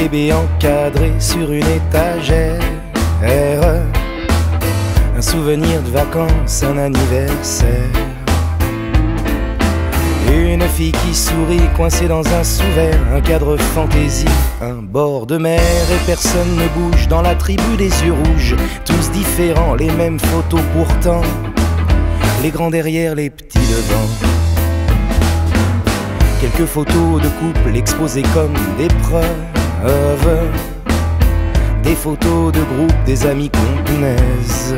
bébé encadré sur une étagère. Un souvenir de vacances, un anniversaire. Une fille qui sourit coincée dans un sous-verre. Un cadre fantaisie, un bord de mer. Et personne ne bouge dans la tribu des yeux rouges. Tous différents, les mêmes photos pourtant. Les grands derrière, les petits devant. Quelques photos de couple exposées comme des preuves. Des photos de groupe, des amis qu'on punaise.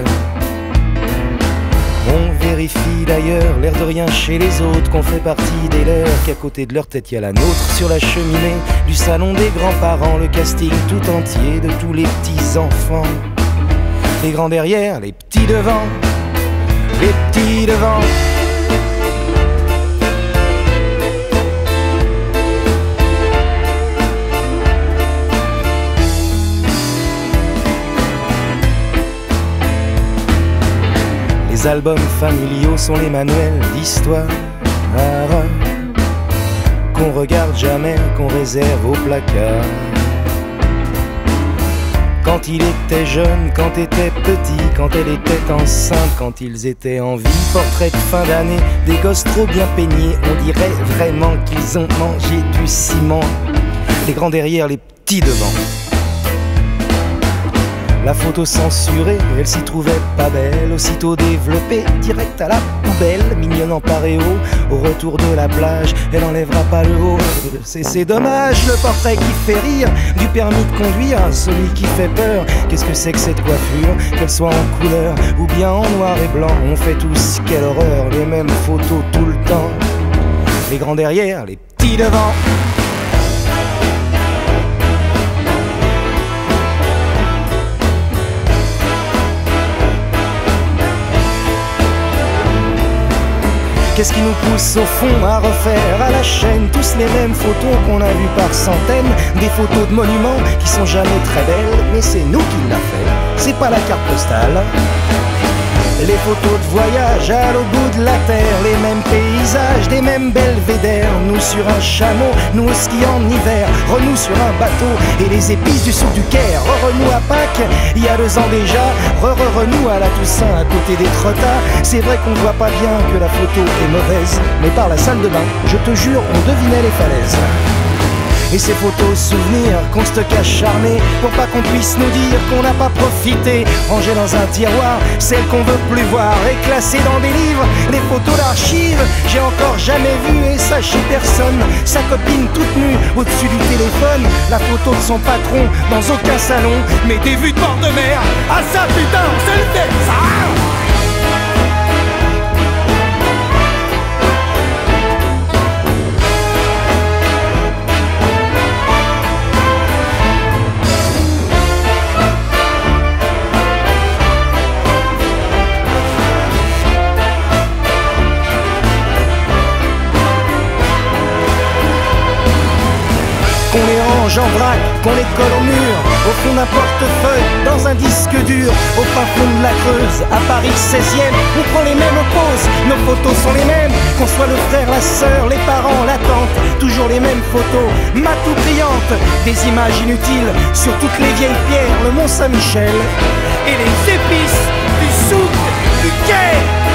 On vérifie d'ailleurs, l'air de rien chez les autres, qu'on fait partie des leurs, qu'à côté de leur tête y a la nôtre. Sur la cheminée du salon des grands-parents, le casting tout entier de tous les petits-enfants. Les grands derrière, les petits devant, les petits devant. Les albums familiaux sont les manuels d'histoire qu'on regarde jamais, qu'on réserve au placard. Quand il était jeune, quand était petit, quand elle était enceinte, quand ils étaient en vie. Portrait de fin d'année, des gosses trop bien peignés. On dirait vraiment qu'ils ont mangé du ciment. Les grands derrière, les petits devant. La photo censurée, elle s'y trouvait pas belle. Aussitôt développée, direct à la poubelle. Mignonne en paréo, au retour de la plage, elle enlèvera pas le haut. C'est dommage, le portrait qui fait rire, du permis de conduire, celui qui fait peur. Qu'est-ce que c'est que cette coiffure, qu'elle soit en couleur ou bien en noir et blanc? On fait tous, quelle horreur, les mêmes photos tout le temps. Les grands derrière, les petits devant. Qu'est-ce qui nous pousse au fond à refaire à la chaîne tous les mêmes photos qu'on a vues par centaines? Des photos de monuments qui sont jamais très belles, mais c'est nous qui l'a fait, c'est pas la carte postale. Les photos de voyage à l'autre bout de la terre, les mêmes paysages, des mêmes belvédères. Nous sur un chameau, nous au ski en hiver, renous sur un bateau et les épices du souk du Caire. Renous à Pâques, il y a 2 ans déjà, renous à la Toussaint à côté des trottas. C'est vrai qu'on ne voit pas bien que la photo est mauvaise, mais par la salle de bain, je te jure, on devinait les falaises. Et ces photos souvenirs qu'on stocke acharnés pour pas qu'on puisse nous dire qu'on n'a pas profité. Rangées dans un tiroir, celles qu'on veut plus voir, et classées dans des livres, les photos d'archives. J'ai encore jamais vu, et ça chez personne, sa copine toute nue au-dessus du téléphone. La photo de son patron dans aucun salon, mais des vues de bord de mer. Ah ça putain, c'est le fait, ça. Qu'on les range en vrac, qu'on les colle au mur, au fond d'un portefeuille, dans un disque dur, au fin fond de la Creuse, à Paris 16e, on prend les mêmes poses, nos photos sont les mêmes, qu'on soit le frère, la sœur, les parents, la tante, toujours les mêmes photos, matou brillantes, des images inutiles, sur toutes les vieilles pierres, le Mont Saint-Michel, et les épices du souk du Caire.